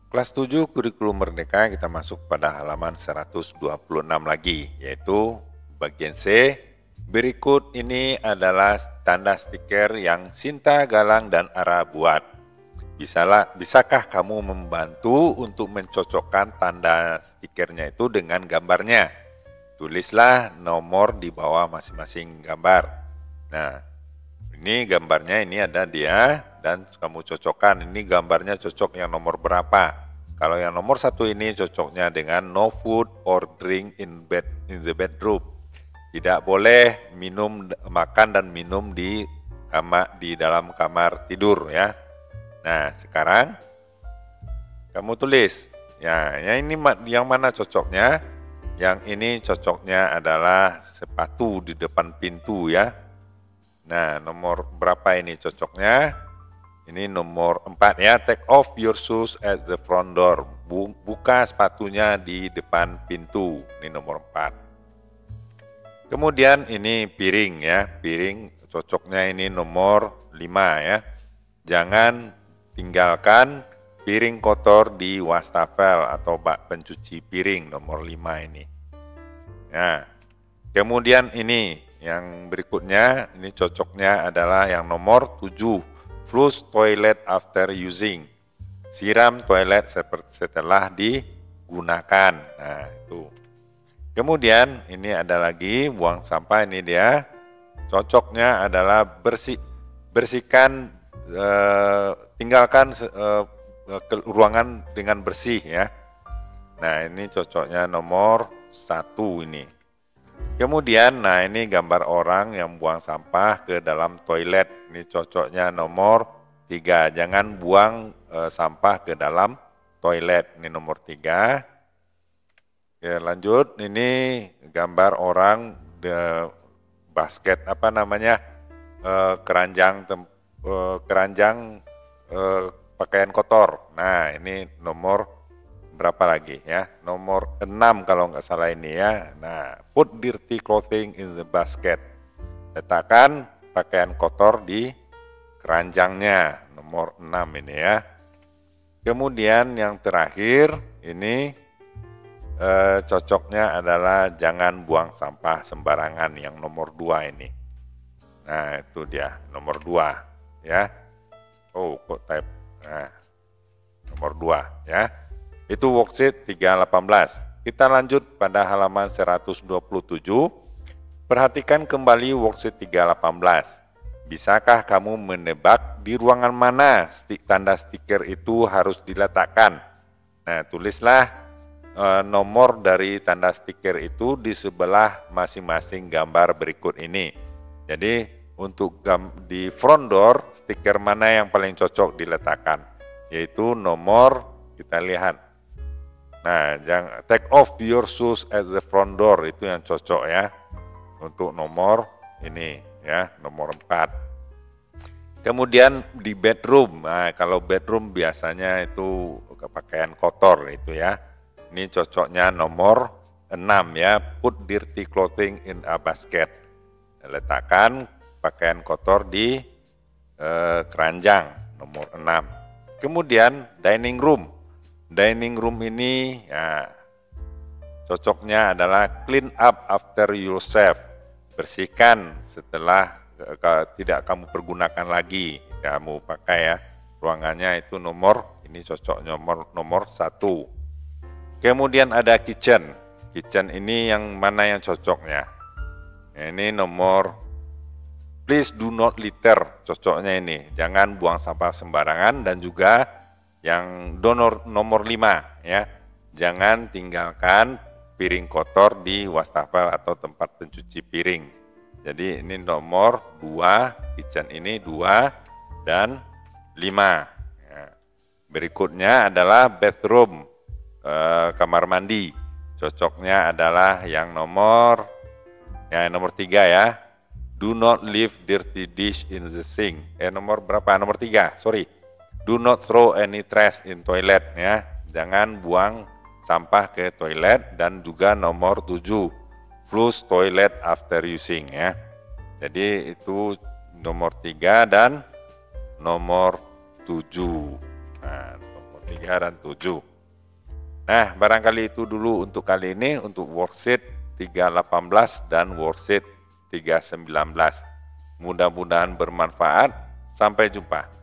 Kelas 7 Kurikulum Merdeka kita masuk pada halaman 126 lagi, yaitu bagian C. Berikut ini adalah tanda stiker yang Sinta, Galang, dan Ara buat. Bisakah kamu membantu untuk mencocokkan tanda stikernya itu dengan gambarnya? Tulislah nomor di bawah masing-masing gambar. Nah, ini gambarnya, ini ada dia, dan kamu cocokkan, ini gambarnya cocok yang nomor berapa. Kalau yang nomor 1 ini cocoknya dengan no food or drink in the bedroom. Tidak boleh makan dan minum di dalam kamar tidur ya. Nah, sekarang kamu tulis. Ya, ini yang mana cocoknya? Yang ini cocoknya adalah sepatu di depan pintu ya. Nah, nomor berapa ini cocoknya? Ini nomor 4 ya. Take off your shoes at the front door. Buka sepatunya di depan pintu. Ini nomor 4. Kemudian ini piring ya. Piring cocoknya ini nomor 5 ya. Jangan tinggalkan piring kotor di wastafel atau bak pencuci piring, nomor 5 ini. Nah, kemudian ini yang berikutnya, ini cocoknya adalah yang nomor 7, flush toilet after using. Siram toilet setelah digunakan. Nah, itu. Kemudian ini ada lagi buang sampah, ini dia. Cocoknya adalah bersihkan, tinggalkan ruangan dengan bersih ya. Nah, ini cocoknya nomor 1 ini. Kemudian, nah ini gambar orang yang buang sampah ke dalam toilet. Ini cocoknya nomor 3. Jangan buang sampah ke dalam toilet. Ini nomor 3. Oke, lanjut. Ini gambar orang basket keranjang pakaian kotor. Nah, ini nomor berapa lagi ya? Nomor 6 kalau nggak salah ini ya. Nah, put dirty clothing in the basket. Letakkan pakaian kotor di keranjangnya. Nomor 6 ini ya. Kemudian yang terakhir ini cocoknya adalah jangan buang sampah sembarangan, yang nomor 2 ini. Nah, itu dia nomor 2 ya. Oh, kok type. Nah, nomor 2 ya. Itu worksheet 318. Kita lanjut pada halaman 127. Perhatikan kembali worksheet 318. Bisakah kamu menebak di ruangan mana tanda stiker itu harus diletakkan? Nah, tulislah nomor dari tanda stiker itu di sebelah masing-masing gambar berikut ini. Jadi untuk di front door, stiker mana yang paling cocok diletakkan? Yaitu nomor, kita lihat. Nah, jangan take off your shoes at the front door, itu yang cocok ya. Untuk nomor ini ya, nomor 4. Kemudian di bedroom, nah kalau bedroom biasanya itu pakaian kotor itu ya. Ini cocoknya nomor 6 ya, put dirty clothing in a basket. Letakkan pakaian kotor di keranjang, nomor 6. Kemudian dining room. Dining room ini ya, cocoknya adalah clean up after yourself. Bersihkan setelah tidak kamu pergunakan lagi, kamu pakai ya. Ruangannya itu ini cocok nomor 1. Kemudian ada kitchen. Kitchen ini yang mana yang cocoknya? Ini nomor, please do not litter, cocoknya ini. Jangan buang sampah sembarangan, dan juga yang nomor 5 ya. Jangan tinggalkan piring kotor di wastafel atau tempat pencuci piring. Jadi ini nomor 2, kitchen ini 2 dan 5. Ya. Berikutnya adalah bathroom, kamar mandi. Cocoknya adalah yang nomor 3 ya. Do not leave dirty dish in the sink. Nomor berapa? Nomor 3, sorry. Do not throw any trash in toilet ya. Jangan buang sampah ke toilet. Dan juga nomor 7, flush toilet after using ya. Jadi itu nomor 3 dan nomor 7. Nah, nomor 3 dan 7. Nah, barangkali itu dulu untuk kali ini untuk worksheet 318 dan worksheet 319. Mudah-mudahan bermanfaat. Sampai jumpa.